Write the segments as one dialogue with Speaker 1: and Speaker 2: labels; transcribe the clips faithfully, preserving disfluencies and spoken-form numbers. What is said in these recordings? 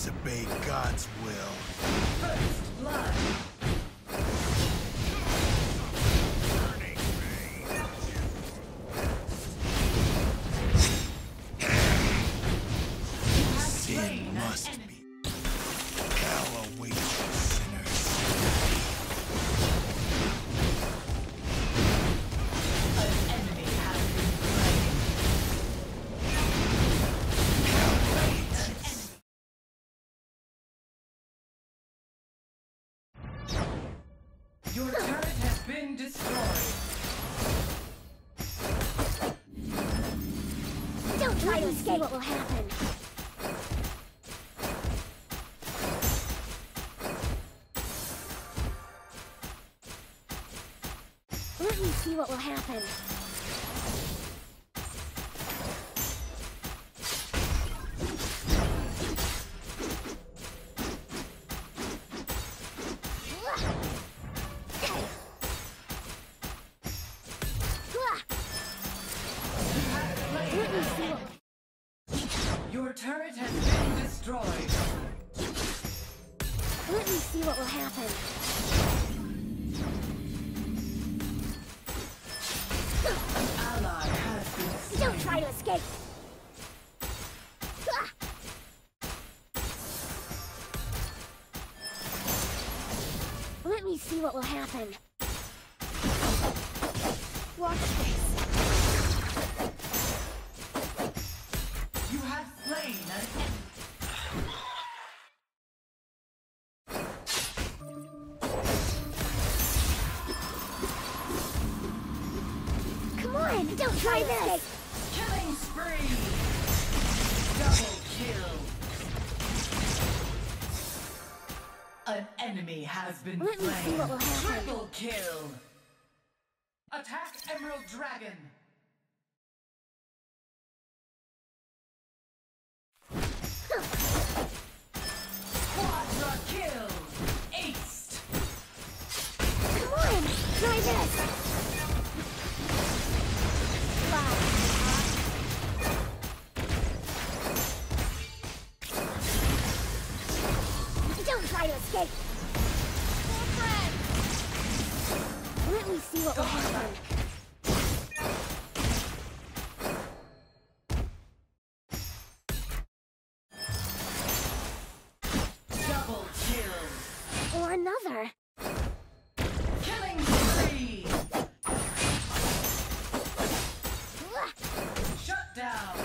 Speaker 1: disobey God's will.
Speaker 2: First blood.
Speaker 1: Sin must be. Hell awaits the sinners.
Speaker 2: An enemy has been slain.
Speaker 1: Hell awaits us.
Speaker 2: Your turret has been destroyed.
Speaker 3: Don't try to escape. What will happen? Let me see what will happen. Let me see what...
Speaker 2: Your turret has been destroyed.
Speaker 3: Let me see what will happen.
Speaker 2: An ally has been slain.
Speaker 3: Don't try to escape. Let me see what will happen. Watch this.
Speaker 2: You have slain an enemy.
Speaker 3: Come on, don't try this.
Speaker 2: Killing spree. Double kill. An enemy has been
Speaker 3: Let me see
Speaker 2: slain.
Speaker 3: what will happen.
Speaker 2: Triple kill. Attack Emerald Dragon. Quadra kill. Aced.
Speaker 3: Come on, try this. Fly. Don't try to escape. Let me see what will happen.
Speaker 2: Double kill.
Speaker 3: Or another.
Speaker 2: Killing spree. Shut down.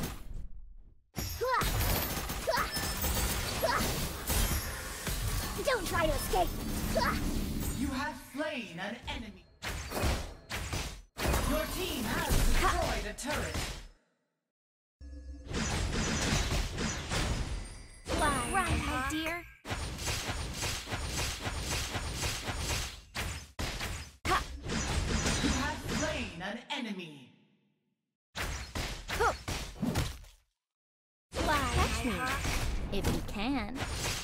Speaker 3: Don't try to escape.
Speaker 2: You have slain an enemy. Your team has destroyed a turret.
Speaker 3: Fly, right, my dear.
Speaker 2: You have slain an enemy.
Speaker 3: Fly,
Speaker 4: Catch
Speaker 3: my
Speaker 4: me,
Speaker 3: hawk.
Speaker 4: if you can.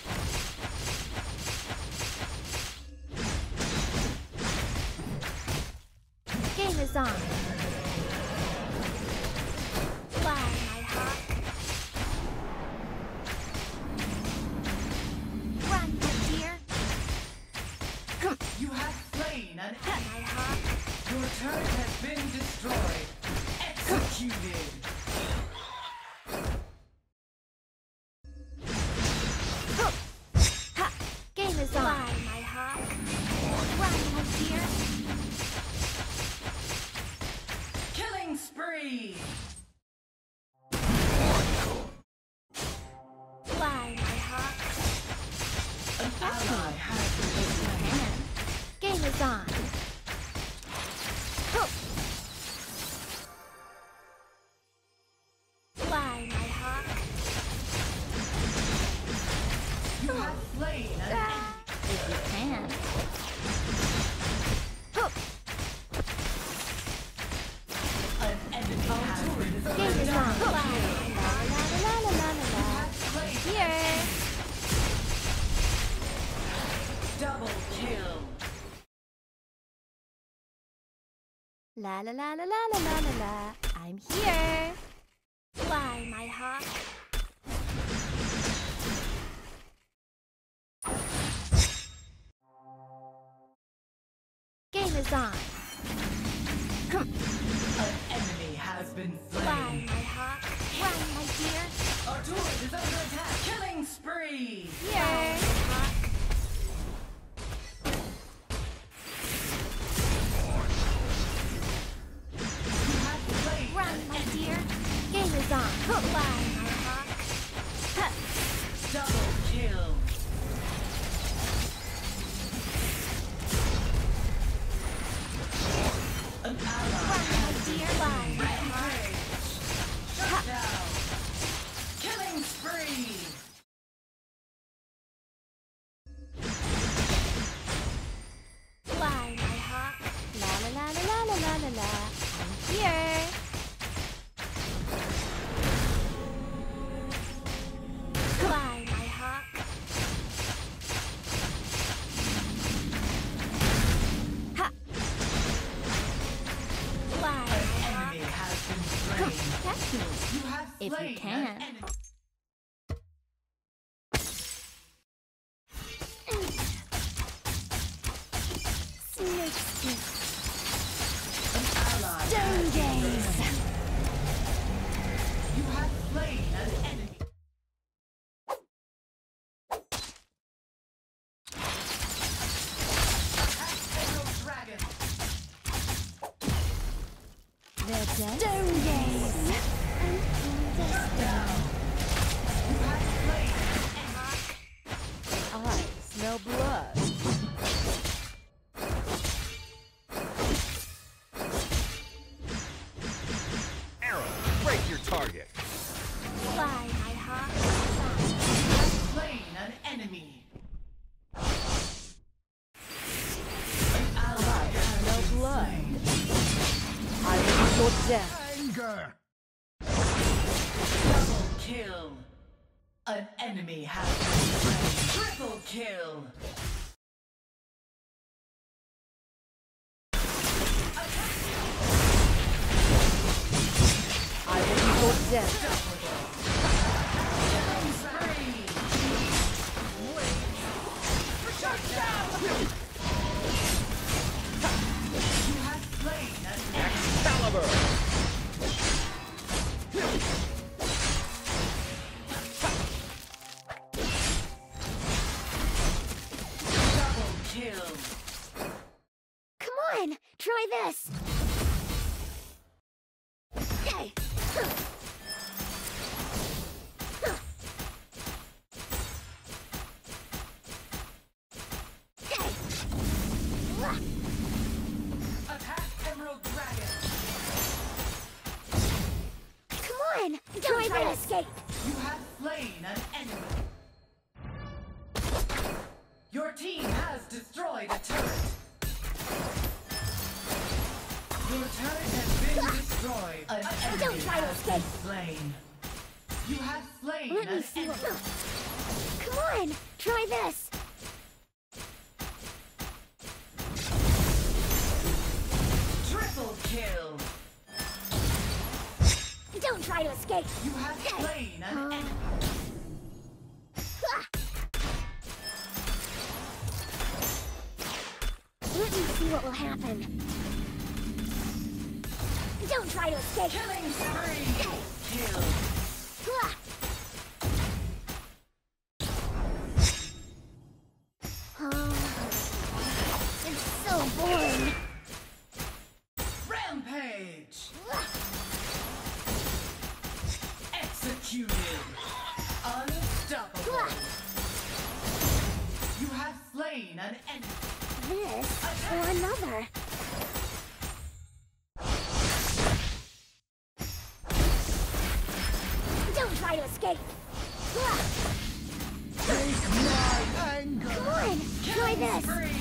Speaker 4: Game is on.
Speaker 3: Fly, my hawk. Run, my dear.
Speaker 2: You have slain an
Speaker 3: My
Speaker 2: enemy.
Speaker 3: hawk.
Speaker 2: Your turret has been destroyed. Executed.
Speaker 4: Ha! Game is on.
Speaker 3: Fly, my hawk. Run, my dear.
Speaker 2: Killing spree.
Speaker 3: Fly, my hawk.
Speaker 2: An ally has been slain.
Speaker 4: Can. Game is on.
Speaker 3: Fly, my hawk.
Speaker 2: You have slain an enemy.
Speaker 4: If you can.
Speaker 2: An enemy has been
Speaker 4: Game is
Speaker 2: destroyed.
Speaker 4: on.
Speaker 3: Fly, la la la la la la la.
Speaker 2: Slain.
Speaker 4: Here.
Speaker 2: Double kill.
Speaker 4: La la la la la la la la la. I'm here.
Speaker 3: Fly, my hawk. is on.
Speaker 2: An enemy has been
Speaker 3: Fly,
Speaker 2: slain.
Speaker 3: my hawk. Run, my deer.
Speaker 2: Our turret is under attack. Killing spree.
Speaker 3: Here. Hawk.
Speaker 2: You have slain
Speaker 3: Run,
Speaker 2: an
Speaker 3: my
Speaker 2: enemy.
Speaker 3: deer. Game is on. Fly, my hawk. Huh.
Speaker 2: Double kill. An ally
Speaker 3: Run, my
Speaker 2: has been
Speaker 3: deer. Fly,
Speaker 2: slain.
Speaker 3: my hawk.
Speaker 2: Rampage. Shut down. Killing spree.
Speaker 3: Fly, my hawk. La la la la la la la la. I'm here. Fly, my hawk. Ha. Fly, my hawk.
Speaker 2: Enemy has been slain.
Speaker 3: Catch me.
Speaker 2: You have
Speaker 3: If you
Speaker 2: slain an
Speaker 3: can.
Speaker 2: enemy.
Speaker 3: Snake skin.
Speaker 2: An ally
Speaker 3: Stone
Speaker 2: has been
Speaker 3: gaze.
Speaker 2: slain. You have slain an enemy. Attack Emerald Dragon.
Speaker 3: Stone gaze.
Speaker 2: Shut down. You have slain an enemy.
Speaker 4: I smell blood.
Speaker 5: Arrow, break your target.
Speaker 3: Fly, my hawk.
Speaker 2: Slain an enemy. An ally has
Speaker 4: No
Speaker 2: been
Speaker 4: blood.
Speaker 2: slain.
Speaker 4: I will your death.
Speaker 1: Anger.
Speaker 2: Double kill. An enemy has been slain. Triple kill.
Speaker 4: I will your death.
Speaker 2: Killing spree. Shut down. You have slain an enemy.
Speaker 5: Excalibur.
Speaker 2: Double kill.
Speaker 3: Come on, try this. Okay.
Speaker 2: Attack Emerald Dragon.
Speaker 3: Come on, try this. Escape.
Speaker 2: You have slain an enemy. Your team has destroyed a turret. Your turret has been destroyed. An enemy
Speaker 3: Don't try to
Speaker 2: has
Speaker 3: escape.
Speaker 2: been slain. You have slain
Speaker 3: Let me
Speaker 2: an
Speaker 3: see
Speaker 2: enemy.
Speaker 3: what. Come on, try this.
Speaker 2: Triple kill.
Speaker 3: Don't try to escape.
Speaker 2: You have slain an
Speaker 3: Uh,
Speaker 2: enemy.
Speaker 3: Let me see what will happen. Don't try to escape.
Speaker 2: Killing spree. Kill.
Speaker 3: Oh, it's so boring.
Speaker 2: Rampage. Executed. Unstoppable. You have slain an enemy.
Speaker 3: This or another. Don't try to escape.
Speaker 1: Take my anger.
Speaker 3: Come on, try this.
Speaker 2: Spree.